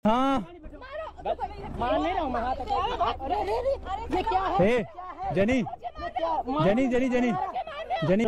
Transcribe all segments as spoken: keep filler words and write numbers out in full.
हाँ मान नहीं रहा हूँ मैं हाथ। अरे ये क्या है? जनी जनी जनी जनी जनी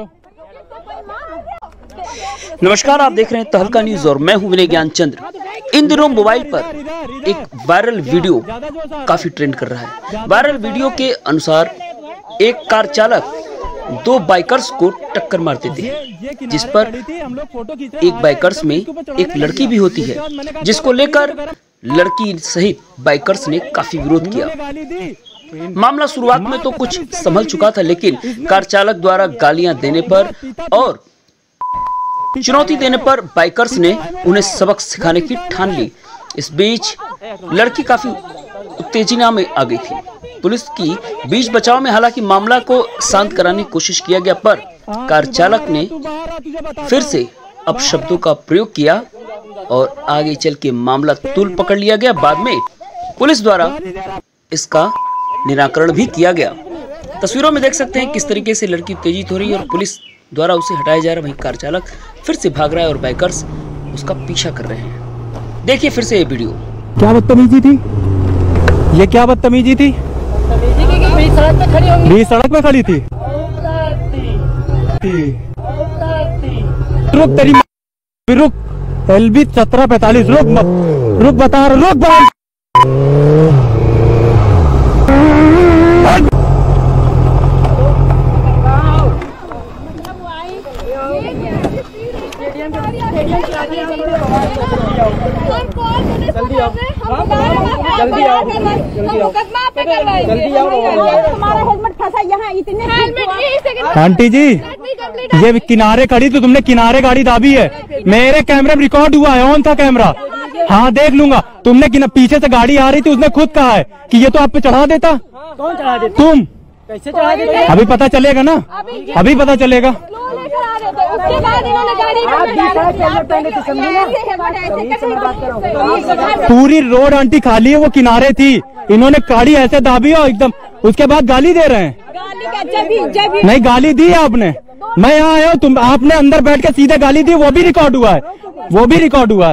नमस्कार, आप देख रहे हैं तहलका न्यूज और मैं हूं विनय ज्ञानचंद्र। इन दिनों मोबाइल पर एक वायरल वीडियो काफी ट्रेंड कर रहा है। वायरल वीडियो के अनुसार एक कार चालक दो बाइकर्स को टक्कर मारते थे, जिस पर एक बाइकर्स में एक लड़की भी होती है, जिसको लेकर लड़की सहित बाइकर्स ने काफी विरोध किया। मामला शुरुआत में तो कुछ संभल चुका था, लेकिन कार चालक द्वारा गालियां देने पर और चुनौती देने पर बाइकर्स ने उन्हें सबक सिखाने की ठान ली। इस बीच लड़की काफी उत्तेजना में आ गई थी। पुलिस की बीच बचाव में हालांकि मामला को शांत कराने की कोशिश किया गया, पर कार चालक ने फिर से अपशब्दों का प्रयोग किया और आगे चल के मामला तूल पकड़ लिया गया। बाद में पुलिस द्वारा इसका निराकरण भी किया गया। तस्वीरों में देख सकते हैं किस तरीके से लड़की उत्तेजित हो रही है और पुलिस द्वारा उसे हटाया जा रहा है। वहीं कार चालक फिर से भाग रहा है और बाइकर्स उसका पीछा कर रहे हैं। देखिए फिर से ये वीडियो। क्या बदतमीजी थी ये? क्या बदतमीजी थी? बीच सड़क पे खड़ी होंगी। बीच सड़क में खड़ी थी। रुक तेरी रुक एल बी सत्रह पैतालीस रुक रुक बता रुक बता। जल्दी आओ जल्दी आओ जल्दी आओ। हमारा हेलमेट फंसा यहाँ इतने हेलमेट। आंटी जी ये किनारे खड़ी तो तुमने किनारे गाड़ी दाबी है। मेरे कैमरे में रिकॉर्ड हुआ है, ऑन था कैमरा। हाँ देख लूंगा। तुमने पीछे से गाड़ी आ रही थी, उसने खुद कहा है कि ये तो आप पे चढ़ा देता। कौन चढ़ा देता? तुम। कैसे चढ़ा देते? अभी पता चलेगा ना, अभी पता चलेगा। उसके बाद इन्होंने पूरी रोड आंटी खाली है, वो किनारे थी, इन्होंने गाड़ी ऐसे दाबी और एकदम उसके बाद गाली दे रहे हैं। नहीं गाली दी है आपने। मैं यहाँ आया हूँ, तुम आपने अंदर बैठ के सीधे गाली दी, वो भी रिकॉर्ड हुआ है, वो भी रिकॉर्ड हुआ है।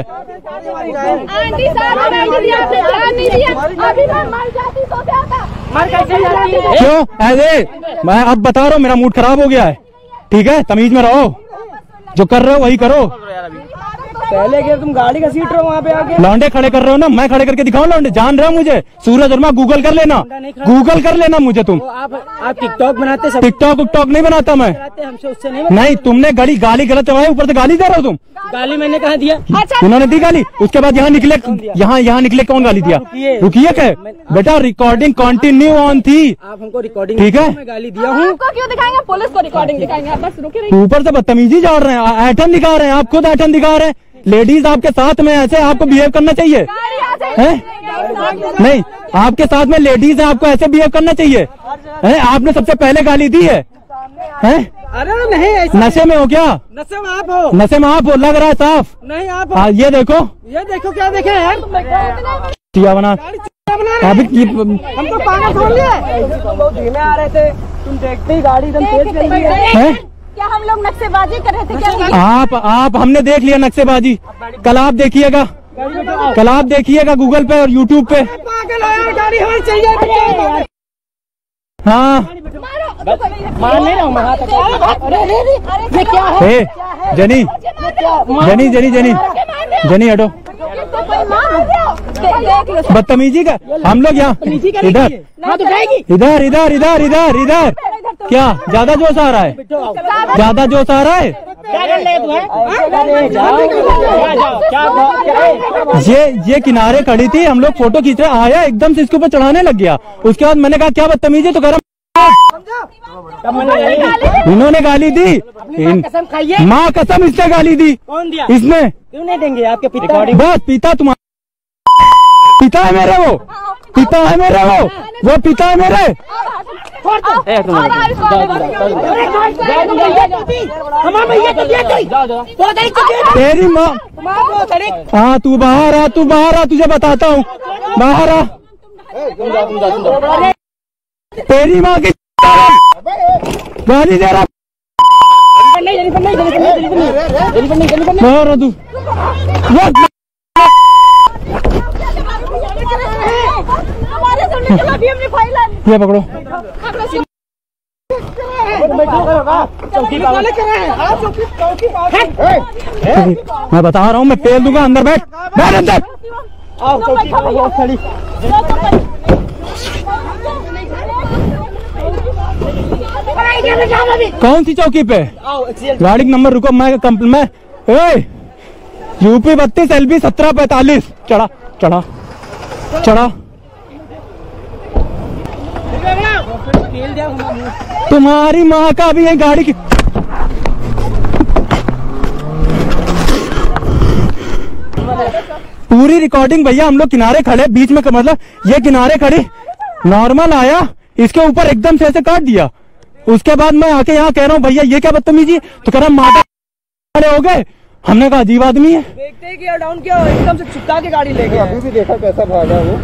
क्यों ऐसे? मैं अब बता रहा हूँ, मेरा मूड खराब हो गया है। ठीक है, तमीज में रहो, जो कर रहे हो वही करो। पहले के तुम गाड़ी का सीट रहे हो वहाँ पे आके। लौंडे खड़े कर रहे हो ना, मैं खड़े करके दिखाऊं? लौंडे जान रहे हो मुझे? सूरज वर्मा गूगल कर लेना, गूगल कर लेना मुझे तुम। तो आप आप टिकटॉक बनाते सब? टिकटॉक उकटॉक नहीं बनाता मैं। हमसे उससे नहीं नहीं, तुमने गाड़ी गाली गलत चलाए, ऊपर से गाली दे रहे हो तुम। गाली मैंने कहा दिया? उन्होंने दी गाली, उसके बाद यहाँ निकले, यहाँ यहाँ निकले कौन गाली दिया? रुकिए क्या बेटा, रिकॉर्डिंग कंटिन्यू ऑन थी। आप हमको रिकॉर्डिंग ठीक है, मैं गाली दिया हूँ। क्यों दिखाएंगे? पुलिस को रिकॉर्डिंग दिखाएंगे। बस रुके। ऊपर से बदतमीजी झाड़ रहे हैं, ऐठन दिखा रहे हैं, आप खुद ऐठन दिखा रहे हैं। लेडीज आपके साथ में ऐसे आपको बिहेव करना चाहिए है? नहीं, आपके साथ में लेडीज है, आपको ऐसे बिहेव करना चाहिए है? आपने सबसे पहले गाली दी है, है? अरे नहीं ऐसा। नशे में हो क्या? नशे में आप हो? नशे में आप हो, लग रहा है साफ। नहीं आप हाँ ये देखो, ये देखो क्या देखे यार। चिया बना अभी हमको पागल छोड़ लिया। तुम बहुत धीमे आ रहे थे, तुम देखते ही गाड़ी एकदम तेज चल रही है। क्या हम लोग नक्शेबाजी कर रहे थे क्या? आप आप हमने देख लिया नक्शेबाजी। कल आप देखिएगा, कल आप देखिएगा गूगल पे और यूट्यूब पे। पागल हो यार, गाड़ी हमें चाहिए। हाँ मान नहीं रहा हूँ मैं हाथ। अरे ये क्या है? जनी जनी जनी जनी जनी हटो। बदतमीजी का हम लोग यहाँ इधर इधर इधर इधर इधर इधर क्या ज्यादा जोश आ रहा है? ज्यादा जोश आ रहा है? ये ये किनारे खड़ी थी, हम लोग फोटो खींच रहे, आया एकदम से इसके ऊपर चढ़ाने लग गया। उसके बाद मैंने कहा क्या बदतमीजी, तो गरम। इन्होंने गाली दी, कसम खाइए। माँ कसम इसने गाली दी। कौन दिया? इसने। क्यों नहीं देंगे? आपके पिता। बस पिता तुम्हारा पिता है मेरे, वो पिता है मेरे, वो वो पिता है मेरे। तेरी माँ। हाँ तू बाहर आ, तू बाहर आ, तुझे बताता हूँ, बाहर आ। तेरी माँ की गाली दे रहा। तू ये पकड़ो। मैं बता रहा हूँ, मैं पेल दूंगा। अंदर बैठ, बैठ अंदर। कौन सी चौकी पे? गाड़ी का नंबर, रुको मैं कंप्लेन में। ए यूपी बत्तीस एल बी सत्रह पैंतालीस। चढ़ा चढ़ा चढ़ा। तुम्हारी माँ का भी है गाड़ी की। पूरी रिकॉर्डिंग भैया, हम लोग किनारे खड़े, बीच में मतलब ये किनारे खड़ी, नॉर्मल आया, इसके ऊपर एकदम से ऐसे काट दिया। उसके बाद मैं आके यहाँ कह रहा हूँ भैया ये क्या बदतमीजी, तो कह रहा माता खड़े हो गए। हमने कहा अजीब आदमी है। देखते ही किया, डाउन किया, एकदम से चिपका के गाड़ी ले गया। अभी भी देखा कैसा भागा वो।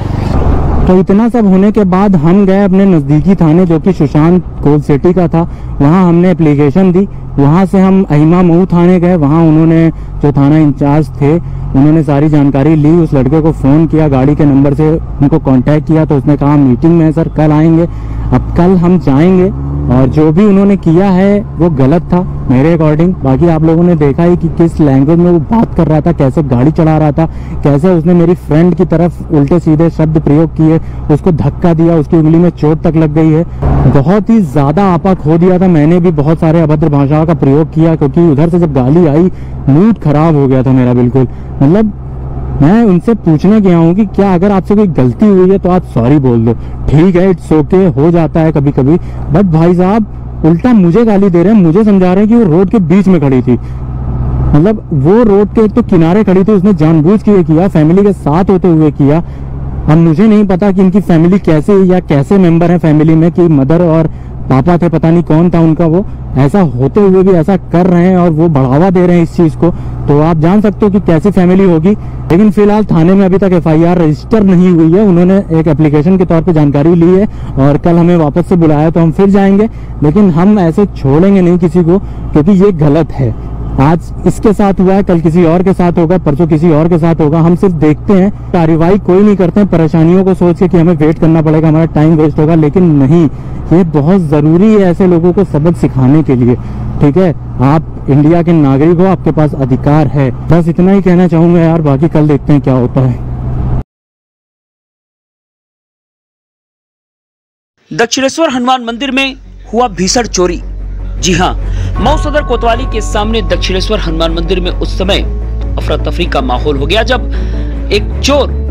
तो इतना सब होने के बाद हम गए अपने नजदीकी थाने, जो कि सुशांत कोल सिटी का था। वहाँ हमने एप्लीकेशन दी। वहाँ से हम अहिमा मऊ थाने गए। वहाँ उन्होंने, जो थाना इंचार्ज थे, उन्होंने सारी जानकारी ली। उस लड़के को फोन किया, गाड़ी के नंबर से उनको कांटेक्ट किया, तो उसने कहा मीटिंग में है सर, कल आएंगे। अब कल हम जाएंगे और जो भी उन्होंने किया है वो गलत था मेरे अकॉर्डिंग। बाकी आप लोगों ने देखा ही कि किस लैंग्वेज में वो बात कर रहा था, कैसे गाड़ी चला रहा था, कैसे उसने मेरी फ्रेंड की तरफ उल्टे सीधे शब्द प्रयोग किए, उसको धक्का दिया, उसकी उंगली में चोट तक लग गई है। बहुत ही ज्यादा आपा खो दिया था। मैंने भी बहुत सारे अभद्र भाषाओं का प्रयोग किया, क्योंकि उधर से जब गाली आई मूड खराब हो गया था मेरा बिल्कुल। मतलब मैं उनसे पूछने गया हूँ कि क्या अगर आपसे कोई गलती हुई है तो आप सॉरी बोल दो, ठीक है, इट्स ओके, हो जाता है कभी कभी। बट भाई साहब उल्टा मुझे गाली दे रहे हैं, मुझे समझा रहे हैं कि वो रोड के बीच में खड़ी थी। मतलब वो रोड के एक तो किनारे खड़ी थी, उसने जानबूझ के किया, फैमिली के साथ होते हुए किया। अब मुझे नहीं पता कि इनकी फैमिली कैसे या कैसे मेंबर है फैमिली में, कि मदर और पापा थे, पता नहीं कौन था उनका, वो ऐसा होते हुए भी ऐसा कर रहे हैं और वो बढ़ावा दे रहे हैं इस चीज को। तो आप जान सकते हो कि कैसी फैमिली होगी। लेकिन फिलहाल थाने में अभी तक एफ आई आर रजिस्टर नहीं हुई है। उन्होंने एक एप्लीकेशन के तौर पे जानकारी ली है और कल हमें वापस से बुलाया, तो हम फिर जाएंगे। लेकिन हम ऐसे छोड़ेंगे नहीं किसी को, क्योंकि ये गलत है। आज इसके साथ हुआ है, कल किसी और के साथ होगा, परसों किसी और के साथ होगा। हम सिर्फ देखते हैं, कार्रवाई कोई नहीं करते हैं, परेशानियों को सोच के कि हमें वेट करना पड़ेगा, हमारा टाइम वेस्ट होगा। लेकिन नहीं, ये बहुत जरूरी है ऐसे लोगों को सबक सिखाने के लिए। ठीक है, आप इंडिया के नागरिक हो, आपके पास अधिकार है। बस इतना ही कहना चाहूंगा यार, बाकी कल देखते हैं क्या होता है। दक्षिणेश्वर हनुमान मंदिर में हुआ भीषण चोरी। जी हाँ, मऊ सदर कोतवाली के सामने दक्षिणेश्वर हनुमान मंदिर में उस समय अफरा तफरी का माहौल हो गया, जब एक चोर